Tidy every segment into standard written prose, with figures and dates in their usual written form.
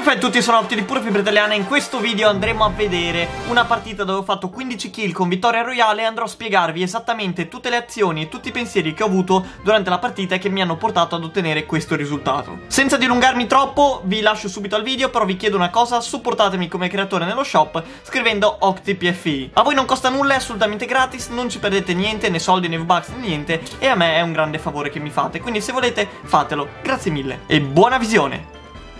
Ecco a tutti, sono Opti di Pure Fibra Italiana e in questo video andremo a vedere una partita dove ho fatto 15 kill con vittoria royale e andrò a spiegarvi esattamente tutte le azioni e tutti i pensieri che ho avuto durante la partita e che mi hanno portato ad ottenere questo risultato. Senza dilungarmi troppo, vi lascio subito al video, però vi chiedo una cosa: supportatemi come creatore nello shop scrivendo OctiPFI. A voi non costa nulla, è assolutamente gratis, non ci perdete niente, né soldi né V-Bucks né niente, e a me è un grande favore che mi fate, quindi se volete fatelo. Grazie mille e buona visione!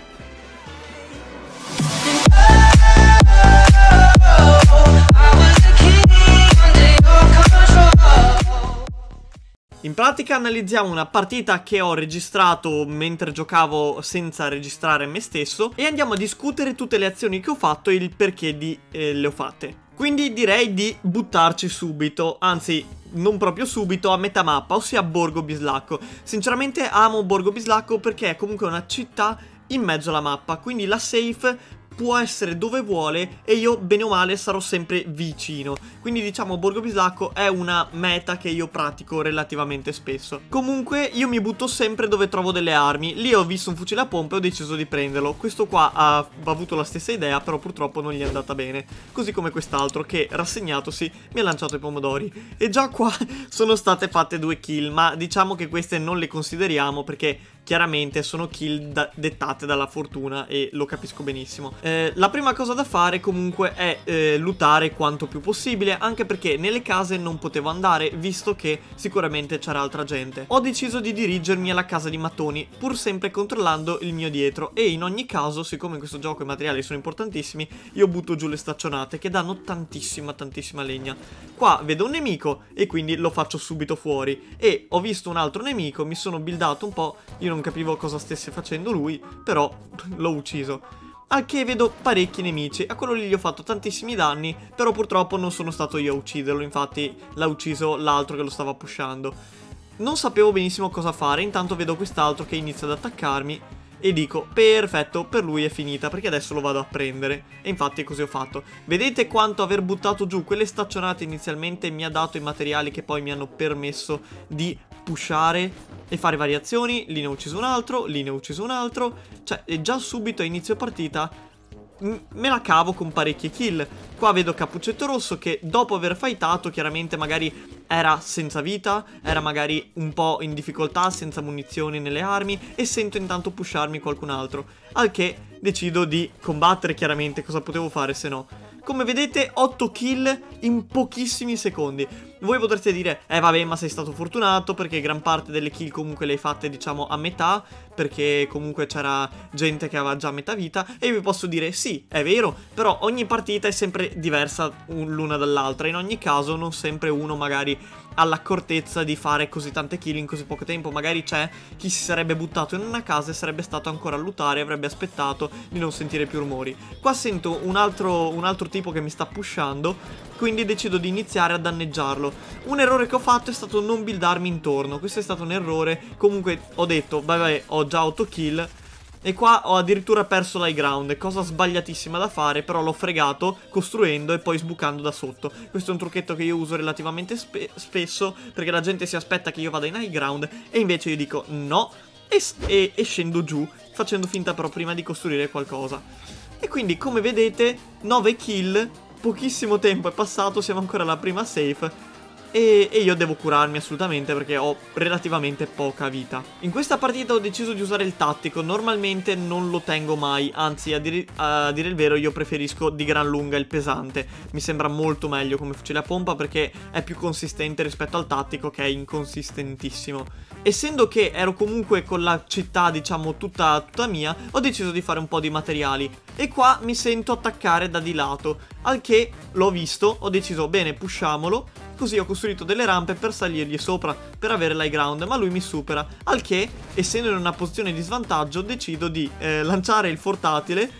In pratica analizziamo una partita che ho registrato mentre giocavo senza registrare me stesso e andiamo a discutere tutte le azioni che ho fatto e il perché le ho fatte. Quindi direi di buttarci subito, anzi non proprio subito, a metà mappa, ossia Borgo Bislacco. Sinceramente amo Borgo Bislacco perché è comunque una città in mezzo alla mappa, quindi la safe può essere dove vuole e io bene o male sarò sempre vicino. Quindi diciamo Borgo Bislacco è una meta che io pratico relativamente spesso. Comunque io mi butto sempre dove trovo delle armi. Lì ho visto un fucile a pompa e ho deciso di prenderlo. Questo qua ha avuto la stessa idea, però purtroppo non gli è andata bene. Così come quest'altro che, rassegnatosi, mi ha lanciato i pomodori. E già qua sono state fatte 2 kill, ma diciamo che queste non le consideriamo perché chiaramente sono kill dettate dalla fortuna e lo capisco benissimo. La prima cosa da fare comunque è lootare quanto più possibile, anche perché nelle case non potevo andare visto che sicuramente c'era altra gente. Ho deciso di dirigermi alla casa di mattoni, pur sempre controllando il mio dietro, e in ogni caso, siccome in questo gioco i materiali sono importantissimi, io butto giù le staccionate che danno tantissima legna. Qua vedo un nemico e quindi lo faccio subito fuori, e ho visto un altro nemico, mi sono buildato un po', io non capivo cosa stesse facendo lui, però l'ho ucciso. Al che vedo parecchi nemici, a quello lì gli ho fatto tantissimi danni, però purtroppo non sono stato io a ucciderlo, infatti l'ha ucciso l'altro che lo stava pushando. Non sapevo benissimo cosa fare, intanto vedo quest'altro che inizia ad attaccarmi e dico, perfetto, per lui è finita, perché adesso lo vado a prendere. E infatti così ho fatto. Vedete quanto aver buttato giù quelle staccionate inizialmente mi ha dato i materiali che poi mi hanno permesso di pushare e fare variazioni. Lì ne ho ucciso un altro, lì ne ho ucciso un altro. Cioè, già subito a inizio partita me la cavo con parecchie kill. Qua vedo Cappuccetto Rosso che dopo aver fightato chiaramente magari era senza vita, era magari un po' in difficoltà, senza munizioni nelle armi, e sento intanto pusharmi qualcun altro, al che decido di combattere. Chiaramente cosa potevo fare se no. Come vedete 8 kill in pochissimi secondi. Voi potreste dire, vabbè, ma sei stato fortunato perché gran parte delle kill comunque le hai fatte diciamo a metà, perché comunque c'era gente che aveva già metà vita. E io vi posso dire, sì, è vero, però ogni partita è sempre diversa l'una dall'altra. In ogni caso non sempre uno magari ha l'accortezza di fare così tante kill in così poco tempo. Magari c'è chi si sarebbe buttato in una casa e sarebbe stato ancora a lootare, avrebbe aspettato di non sentire più rumori. Qua sento un altro tipo che mi sta pushando, quindi decido di iniziare a danneggiarlo. Un errore che ho fatto è stato non buildarmi intorno. Questo è stato un errore. Comunque ho detto, vabbè, ho già 8 kill e qua ho addirittura perso l'high ground, cosa sbagliatissima da fare, però l'ho fregato costruendo e poi sbucando da sotto. Questo è un trucchetto che io uso relativamente spesso, perché la gente si aspetta che io vada in high ground e invece io dico no e scendo giù facendo finta però prima di costruire qualcosa. E quindi come vedete 9 kill, pochissimo tempo è passato, siamo ancora alla prima safe. E io devo curarmi assolutamente perché ho relativamente poca vita. In questa partita ho deciso di usare il tattico. Normalmente non lo tengo mai, anzi a dire il vero io preferisco di gran lunga il pesante. Mi sembra molto meglio come fucile a pompa perché è più consistente rispetto al tattico che è inconsistentissimo. Essendo che ero comunque con la città diciamo tutta mia, ho deciso di fare un po' di materiali. E qua mi sento attaccare da di lato, al che l'ho visto, ho deciso bene, pushiamolo. Così ho costruito delle rampe per salirgli sopra, per avere l'high ground, ma lui mi supera. Al che, essendo in una posizione di svantaggio, decido di lanciare il portatile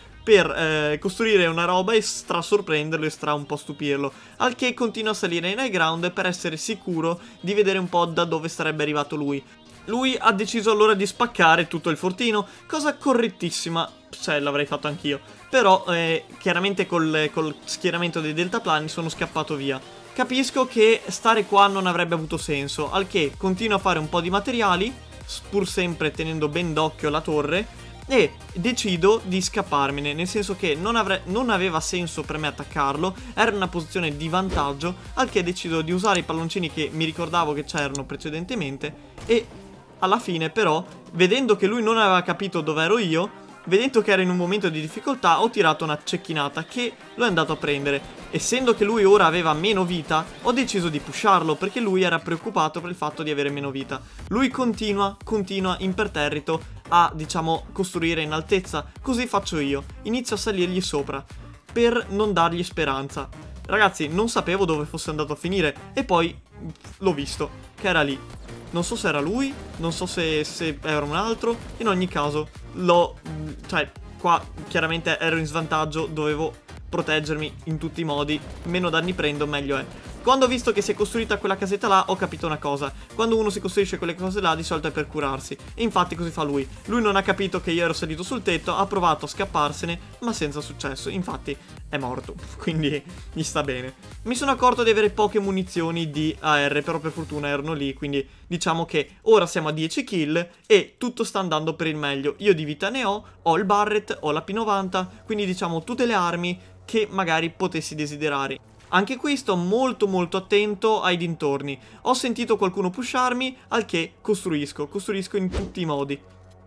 per costruire una roba e sorprenderlo e un po' stupirlo. Al che continuo a salire in high ground per essere sicuro di vedere un po' da dove sarebbe arrivato lui. Lui ha deciso allora di spaccare tutto il fortino, cosa correttissima, cioè l'avrei fatto anch'io. Però chiaramente col schieramento dei deltaplani sono scappato via. Capisco che stare qua non avrebbe avuto senso, al che continuo a fare un po' di materiali, pur sempre tenendo ben d'occhio la torre, e decido di scapparmene, nel senso che non aveva senso per me attaccarlo, era in una posizione di vantaggio, al che decido di usare i palloncini che mi ricordavo che c'erano precedentemente e alla fine però, vedendo che lui non aveva capito dove ero io, vedendo che era in un momento di difficoltà, ho tirato una cecchinata che lo è andato a prendere. Essendo che lui ora aveva meno vita, ho deciso di pusharlo perché lui era preoccupato per il fatto di avere meno vita. Lui continua imperterrito a, diciamo, costruire in altezza. Così faccio io. Inizio a salirgli sopra per non dargli speranza. Ragazzi, non sapevo dove fosse andato a finire e poi l'ho visto, che era lì. Non so se era lui, non so se era un altro, in ogni caso cioè, qua chiaramente ero in svantaggio, dovevo proteggermi in tutti i modi, meno danni prendo meglio è. Quando ho visto che si è costruita quella casetta là ho capito una cosa: quando uno si costruisce quelle cose là di solito è per curarsi, e infatti così fa lui. Lui non ha capito che io ero salito sul tetto, ha provato a scapparsene ma senza successo, infatti è morto, quindi gli sta bene. Mi sono accorto di avere poche munizioni di AR, però per fortuna erano lì, quindi diciamo che ora siamo a 10 kill e tutto sta andando per il meglio. Io di vita ne ho il Barrett, ho la P90, quindi diciamo tutte le armi che magari potessi desiderare. Anche qui sto molto attento ai dintorni. Ho sentito qualcuno pusharmi, al che costruisco in tutti i modi.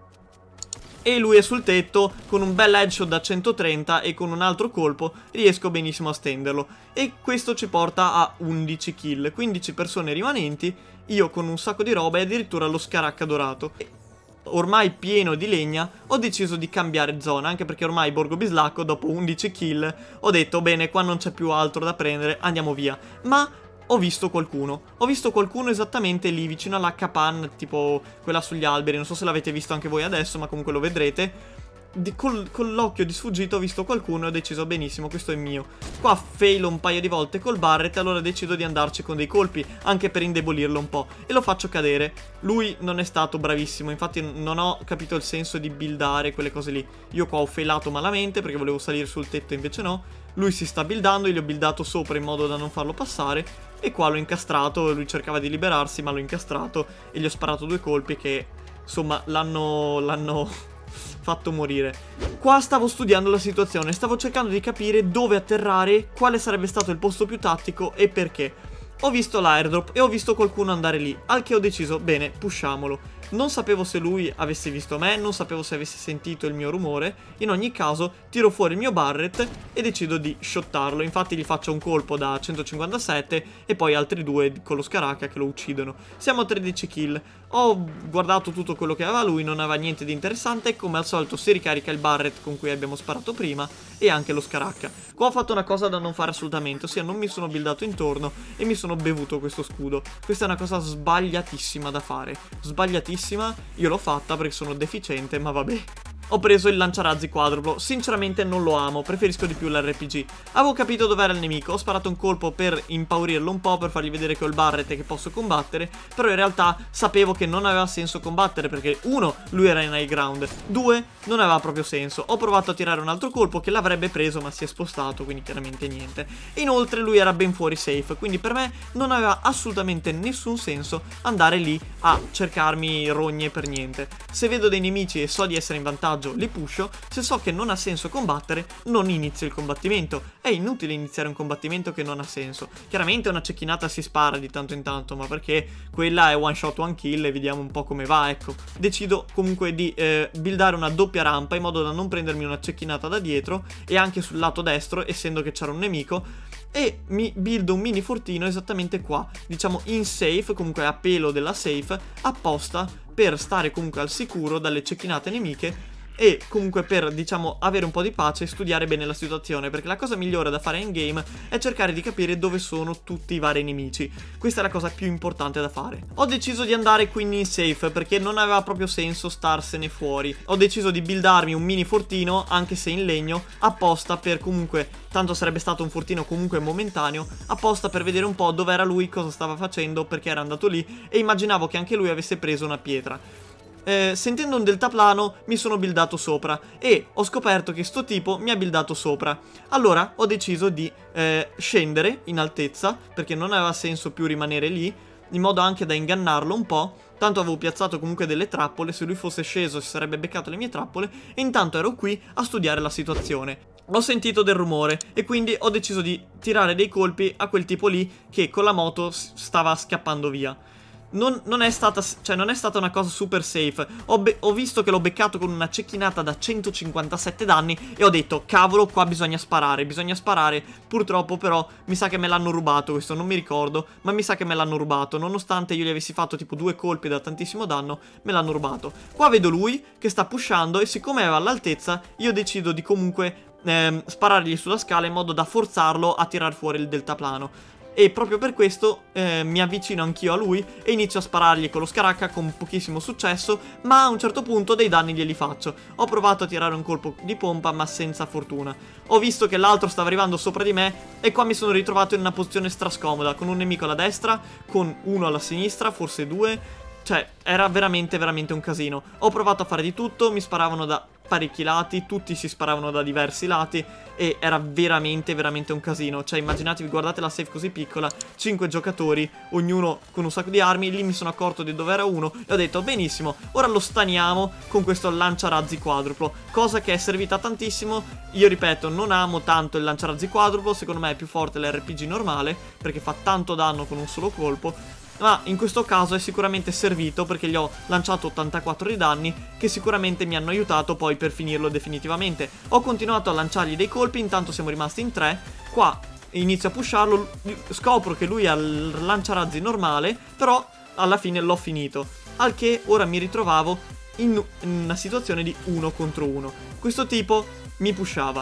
E lui è sul tetto, con un bel headshot da 130 e con un altro colpo riesco benissimo a stenderlo. E questo ci porta a 11 kill, 15 persone rimanenti, io con un sacco di roba e addirittura lo Scaracca dorato. Ormai pieno di legna, ho deciso di cambiare zona, anche perché ormai Borgo Bislacco, dopo 11 kill, ho detto bene, qua non c'è più altro da prendere, andiamo via. Ma ho visto qualcuno esattamente lì vicino alla capanna, tipo quella sugli alberi, non so se l'avete visto anche voi adesso, ma comunque lo vedrete. Con l'occhio di sfuggita ho visto qualcuno e ho deciso benissimo, questo è mio. Qua failo un paio di volte col Barrett, allora decido di andarci con dei colpi, anche per indebolirlo un po', e lo faccio cadere. Lui non è stato bravissimo, infatti non ho capito il senso di buildare quelle cose lì. Io qua ho failato malamente perché volevo salire sul tetto, invece no. Lui si sta buildando, io gli ho buildato sopra in modo da non farlo passare, e qua l'ho incastrato, lui cercava di liberarsi ma l'ho incastrato e gli ho sparato 2 colpi che insomma l'hanno fatto morire. Qua stavo studiando la situazione, stavo cercando di capire dove atterrare, quale sarebbe stato il posto più tattico e perché. Ho visto l'airdrop e ho visto qualcuno andare lì, al che ho deciso, bene, pushiamolo. Non sapevo se lui avesse visto me, non sapevo se avesse sentito il mio rumore. In ogni caso, tiro fuori il mio Barrett e decido di shottarlo. Infatti gli faccio un colpo da 157 e poi altri 2 con lo Scaracca che lo uccidono. Siamo a 13 kill. Ho guardato tutto quello che aveva lui, non aveva niente di interessante. Come al solito si ricarica il Barrett con cui abbiamo sparato prima e anche lo Scaracca. Qua ho fatto una cosa da non fare assolutamente, ossia non mi sono buildato intorno e mi sono bevuto questo scudo. Questa è una cosa sbagliatissima da fare, sbagliatissima. Io l'ho fatta perché sono deficiente, ma vabbè. Ho preso il lanciarazzi quadruplo, sinceramente non lo amo, preferisco di più l'RPG. Avevo capito dove era il nemico, ho sparato un colpo per impaurirlo un po', per fargli vedere che ho il Barrett e che posso combattere, però in realtà sapevo che non aveva senso combattere perché 1. Lui era in high ground, 2. Non aveva proprio senso. Ho provato a tirare un altro colpo che l'avrebbe preso ma si è spostato, quindi chiaramente niente. Inoltre lui era ben fuori safe, quindi per me non aveva assolutamente nessun senso andare lì a cercarmi rogne per niente. Se vedo dei nemici e so di essere in vantaggio, li pusho. Se so che non ha senso combattere, non inizio il combattimento. È inutile iniziare un combattimento che non ha senso. Chiaramente una cecchinata si spara di tanto in tanto, ma perché quella è one shot one kill e vediamo un po' come va, ecco. Decido comunque di buildare una doppia rampa in modo da non prendermi una cecchinata da dietro e anche sul lato destro, essendo che c'era un nemico. E mi buildo un mini fortino esattamente qua, diciamo in safe, comunque a pelo della safe, apposta per stare comunque al sicuro dalle cecchinate nemiche e comunque per, diciamo, avere un po' di pace e studiare bene la situazione, perché la cosa migliore da fare in game è cercare di capire dove sono tutti i vari nemici. Questa è la cosa più importante da fare. Ho deciso di andare quindi in safe perché non aveva proprio senso starsene fuori. Ho deciso di buildarmi un mini fortino, anche se in legno, apposta per comunque, tanto sarebbe stato un fortino comunque momentaneo, apposta per vedere un po' dove era lui, cosa stava facendo, perché era andato lì e immaginavo che anche lui avesse preso una pietra. Sentendo un deltaplano mi sono buildato sopra e ho scoperto che sto tipo mi ha buildato sopra. Allora ho deciso di scendere in altezza perché non aveva senso più rimanere lì, in modo anche da ingannarlo un po', tanto avevo piazzato comunque delle trappole, se lui fosse sceso si sarebbe beccato le mie trappole, e intanto ero qui a studiare la situazione. Ho sentito del rumore e quindi ho deciso di tirare dei colpi a quel tipo lì che con la moto stava scappando via. Non è stata una cosa super safe. Ho visto che l'ho beccato con una cecchinata da 157 danni e ho detto, cavolo, qua bisogna sparare. Purtroppo però mi sa che me l'hanno rubato, questo non mi ricordo, ma mi sa che me l'hanno rubato. Nonostante io gli avessi fatto tipo 2 colpi da tantissimo danno, me l'hanno rubato. Qua vedo lui che sta pushando e siccome era all'altezza, io decido di comunque sparargli sulla scala in modo da forzarlo a tirar fuori il deltaplano. E proprio per questo mi avvicino anch'io a lui e inizio a sparargli con lo Scaracca con pochissimo successo, ma a un certo punto dei danni glieli faccio. Ho provato a tirare un colpo di pompa ma senza fortuna. Ho visto che l'altro stava arrivando sopra di me e qua mi sono ritrovato in una posizione strascomoda, con un nemico alla destra, con uno alla sinistra, forse 2. Cioè, era veramente un casino. Ho provato a fare di tutto, mi sparavano da parecchi lati, tutti si sparavano da diversi lati e era veramente un casino. Cioè, immaginatevi, guardate la safe così piccola, 5 giocatori, ognuno con un sacco di armi. Lì mi sono accorto di dove era uno e ho detto, benissimo, ora lo staniamo con questo lanciarazzi quadruplo, cosa che è servita tantissimo. Io ripeto, non amo tanto il lanciarazzi quadruplo, secondo me è più forte l'RPG normale, perché fa tanto danno con un solo colpo. Ma in questo caso è sicuramente servito perché gli ho lanciato 84 di danni che sicuramente mi hanno aiutato poi per finirlo definitivamente. Ho continuato a lanciargli dei colpi, intanto siamo rimasti in 3. Qua inizio a pusharlo, scopro che lui ha il lanciarazzi normale, però alla fine l'ho finito. Al che ora mi ritrovavo in una situazione di 1 contro 1. Questo tipo mi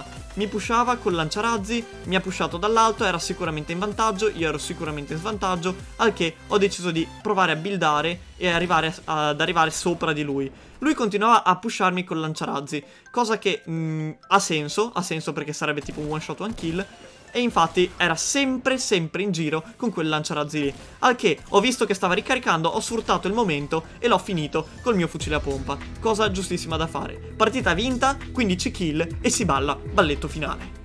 pushava col lanciarazzi, mi ha pushato dall'alto, era sicuramente in vantaggio, io ero sicuramente in svantaggio, al che ho deciso di provare a buildare e ad arrivare sopra di lui. Lui continuava a pusharmi col lanciarazzi, cosa che ha senso perché sarebbe tipo un one shot one kill. E infatti era sempre in giro con quel lanciarazzi lì. Al che ho visto che stava ricaricando, ho sfruttato il momento e l'ho finito col mio fucile a pompa. Cosa giustissima da fare. Partita vinta, 15 kill e si balla balletto finale.